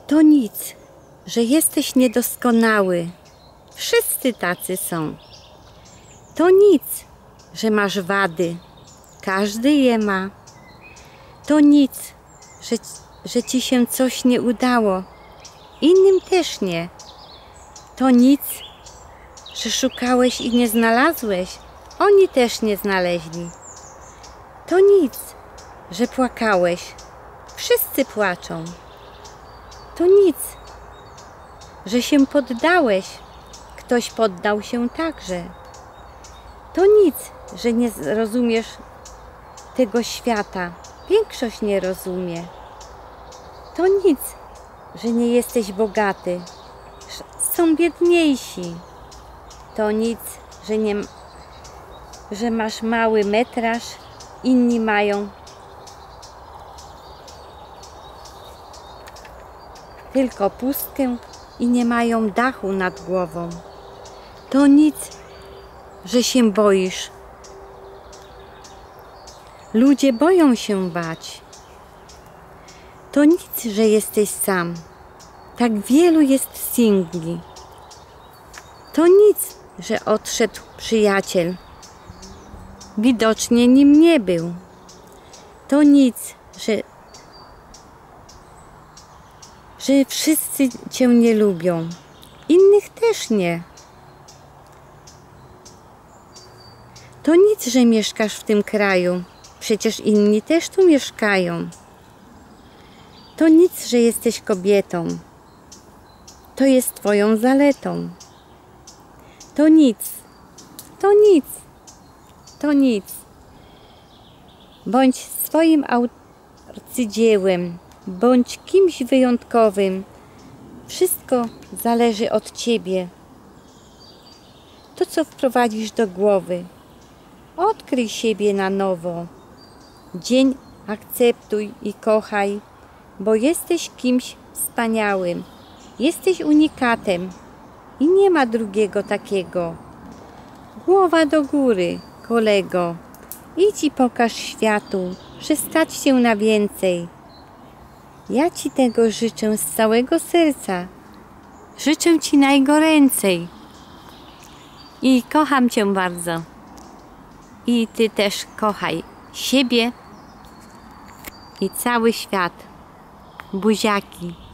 To nic, że jesteś niedoskonały. Wszyscy tacy są. To nic, że masz wady. Każdy je ma. To nic, że ci się coś nie udało. Innym też nie. To nic, że szukałeś i nie znalazłeś. Oni też nie znaleźli. To nic, że płakałeś. Wszyscy płaczą. To nic, że się poddałeś. Ktoś poddał się także. To nic, że nie rozumiesz tego świata. Większość nie rozumie. To nic, że nie jesteś bogaty. Są biedniejsi. To nic, że masz mały metraż, inni mają tylko pustkę i nie mają dachu nad głową. To nic, że się boisz. Ludzie boją się bać. To nic, że jesteś sam. Tak wielu jest singli. To nic, że odszedł przyjaciel. Widocznie nim nie był. To nic, że wszyscy cię nie lubią. Innych też nie. To nic, że mieszkasz w tym kraju. Przecież inni też tu mieszkają. To nic, że jesteś kobietą. To jest twoją zaletą. To nic. To nic. To nic. Bądź swoim arcydziełem. Bądź kimś wyjątkowym. Wszystko zależy od ciebie. To, co wprowadzisz do głowy. Odkryj siebie na nowo. Dzień akceptuj i kochaj, bo jesteś kimś wspaniałym. Jesteś unikatem i nie ma drugiego takiego. Głowa do góry, kolego. Idź i pokaż światu, że stać się na więcej. Ja ci tego życzę z całego serca. Życzę ci najgoręcej. I kocham cię bardzo. I ty też kochaj siebie i cały świat. Buziaki.